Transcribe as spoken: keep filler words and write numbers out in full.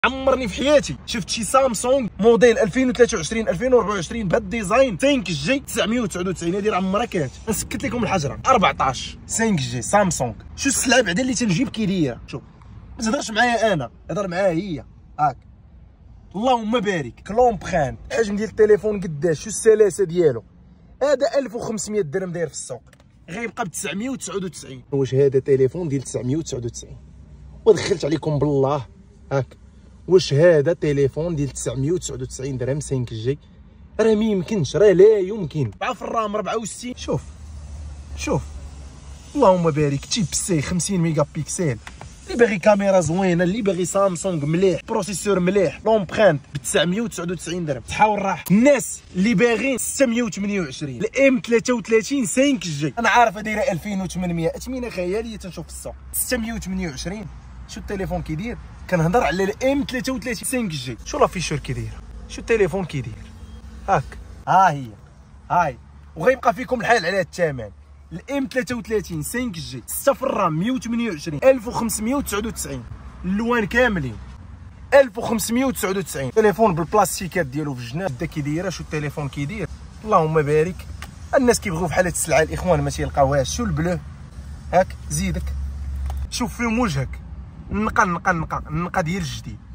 عمرني في حياتي شفت شي سامسونج موديل ألفين وثلاثة وعشرين ألفين وأربعة وعشرين بهذا الديزاين خمسة جي تسعمية وتسعة وتسعين. هذه عمرها كانت. نسكت لكم الحجره أربعطاش خمسة جي سامسونج. شو السلعه بعدا اللي تنجيب كي دايره. شوف ما تهضرش معايا انا، هضر معاها هي. هاك اللهم بارك. كلومبخان الحجم ديال التليفون قداش، شو السلاسه ديالو. هذا ألف وخمسمية درهم داير في السوق، غيبقى ب تسعمية وتسعة وتسعين. واش هذا تليفون ديال تسعمية وتسعة وتسعين؟ ودخلت عليكم بالله. هاك واش هذا تليفون ديال تسعمية وتسعة وتسعين درهم خمسة جي؟ راه ما يمكنش، راه لا يمكن. أربعة في الرام أربعة وستين. شوف شوف اللهم بارك. تيب سي خمسين ميجا بيكسل. اللي باغي كاميرا زوينه، اللي باغي سامسونج مليح، بروسيسور مليح، لومبرانت ب تسعمية وتسعة وتسعين درهم. تحاول راح. الناس اللي باغيين ستمية وثمانية وعشرين الام ثلاثة وثلاثين خمسة جي، انا عارفه دايره ألفين وثمنمية، اثمنه خياليه تنشوف في السوق. ستمية وثمانية وعشرين. شو التليفون كيدير؟ كنهضر على الام ثلاثة وثلاثين خمسة جي. شو لا فيشور كيدير؟ شو التليفون كيدير؟ هاك ها هي هاي. وغيبقى فيكم الحال على الثمن. الام ثلاثة وثلاثين خمسة جي ستة في الرام مية وثمانية وعشرين ألف وخمسمية وتسعة وتسعين. اللوان كاملين ألف وخمسمية وتسعة وتسعين. تليفون بالبلاستيكات ديالو في الجناب. بدا كيدايره. شو التليفون كيدير؟ اللهم بارك. الناس كيبغيو في حاله السلعه الاخوان ما تيلقاوهاش. شو البلو هاك زيدك. شوف فيهم وجهك. النقا النقا النقا النقا ديال الجديد.